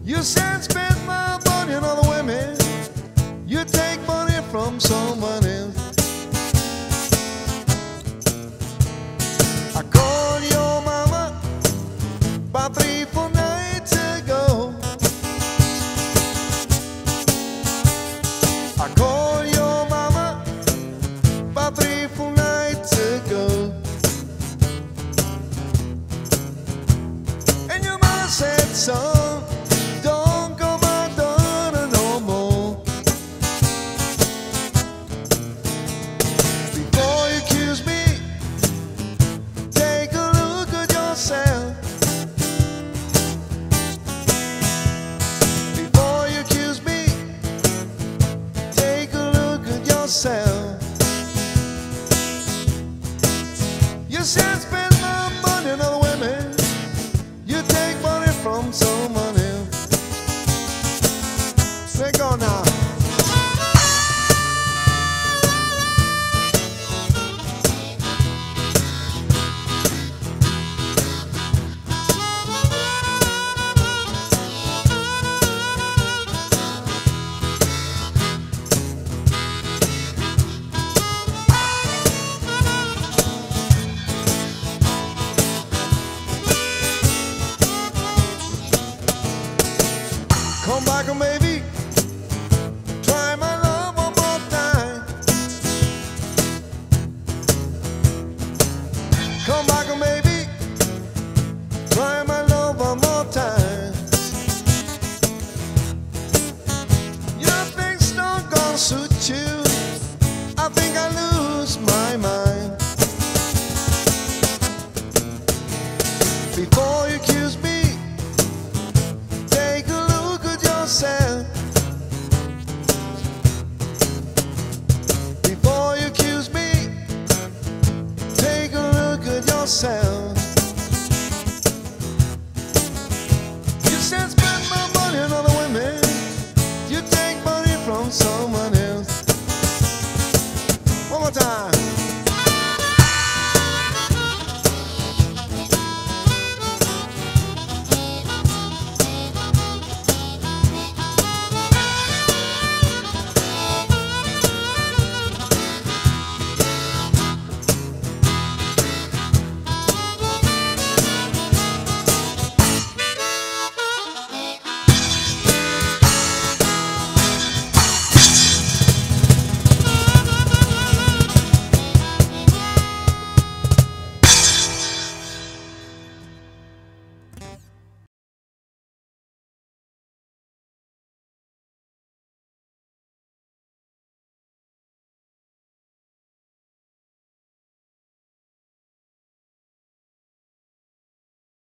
You said spend my money on other women. You take money from someone else. I called your mama about 3-4 nights ago. I called your mama about 3-4 nights ago. And your mama said, son, don't go my daughter no more. Before you accuse me, take a look at yourself. Before you accuse me, take a look at yourself. You said spend my money on other women. You take money from someone else. Sing on now. Come back and maybe